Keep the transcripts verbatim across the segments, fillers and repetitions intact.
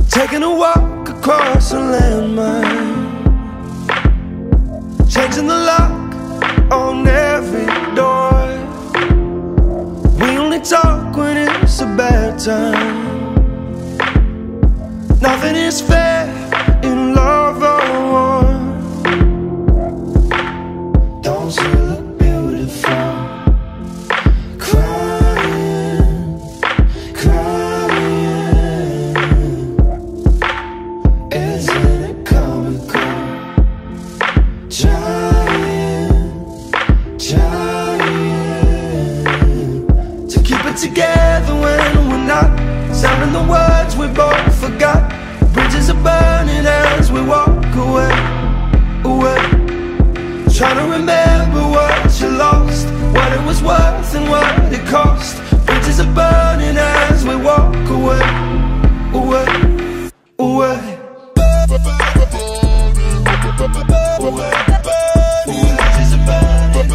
Taking a walk across a landmine, changing the lock on every door. We only talk when it's a bad time. Nothing is fair in love or war. Don't you look beautiful? Crying, crying. Isn't it comical? Trying, trying to keep it together when we're not. Sounding the words we both forgot. Bridges are burning as we walk away, away. Trying to remember what you lost, what it was worth and what it cost. Bridges are burning as we walk away, away, away. Bridges are burning.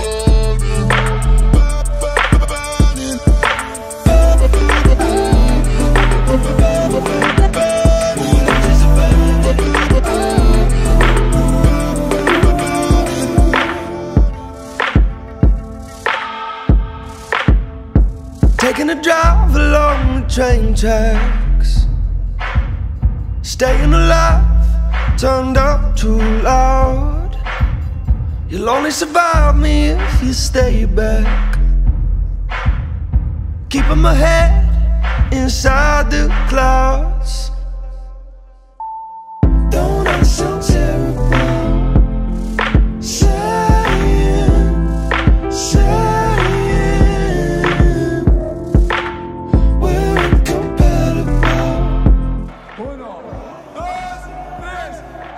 Taking a drive along the train tracks, staying alive, turned up too loud. You'll only survive me if you stay back. Keeping my head inside the clouds. Don't I sound terrible? Saying, saying we're incompatible. Uno, dos, tres,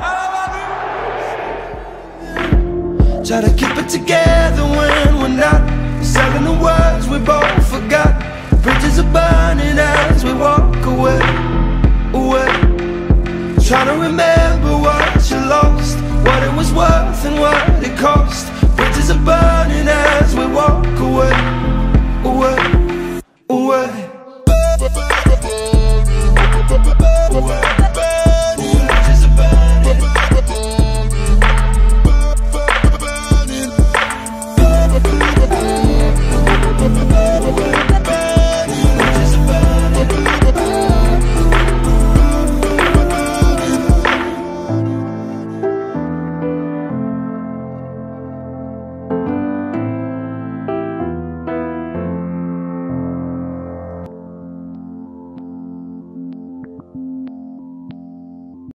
try to keep it together when we're not. Selling the words we both forgot. Bridges are burning as we walk away, away. Trying to remember